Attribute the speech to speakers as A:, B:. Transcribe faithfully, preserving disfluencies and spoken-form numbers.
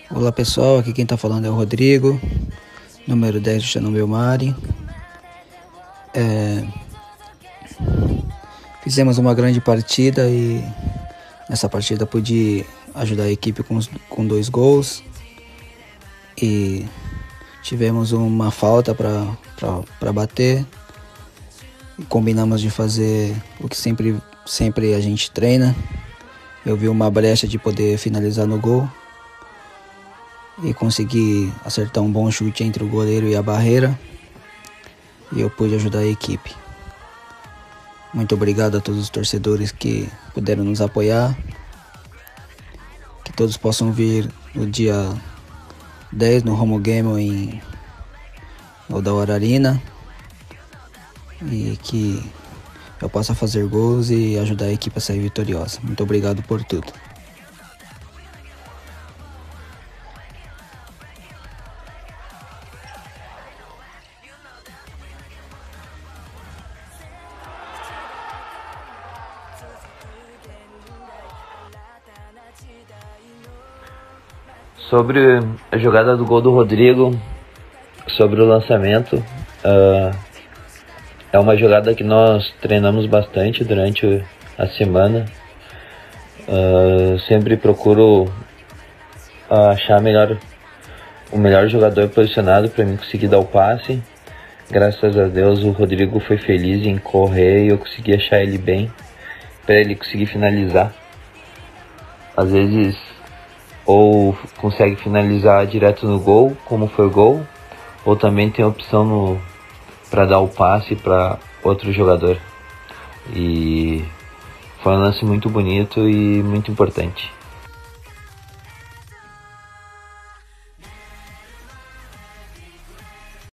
A: Olá pessoal, aqui quem está falando é o Rodrigo, número dez do Xanon Belmari. É... Fizemos uma grande partida e nessa partida pude ajudar a equipe com, com dois gols. E tivemos uma falta para bater. E combinamos de fazer o que sempre, sempre a gente treina. Eu vi uma brecha de poder finalizar no gol e consegui acertar um bom chute entre o goleiro e a barreira, e eu pude ajudar a equipe. Muito obrigado a todos os torcedores que puderam nos apoiar, que todos possam vir no dia dez no Home Game em Odawara Arena, e que eu possa fazer gols e ajudar a equipe a sair vitoriosa. Muito obrigado por tudo.
B: Sobre a jogada do gol do Rodrigo, sobre o lançamento, uh, é uma jogada que nós treinamos bastante durante a semana. Uh, sempre procuro uh, achar melhor, o melhor jogador posicionado para mim conseguir dar o passe. Graças a Deus o Rodrigo foi feliz em correr e eu consegui achar ele bem, para ele conseguir finalizar. Às vezes ou consegue finalizar direto no gol, como foi o gol, ou também tem a opção para dar o passe para outro jogador. E foi um lance muito bonito e muito importante.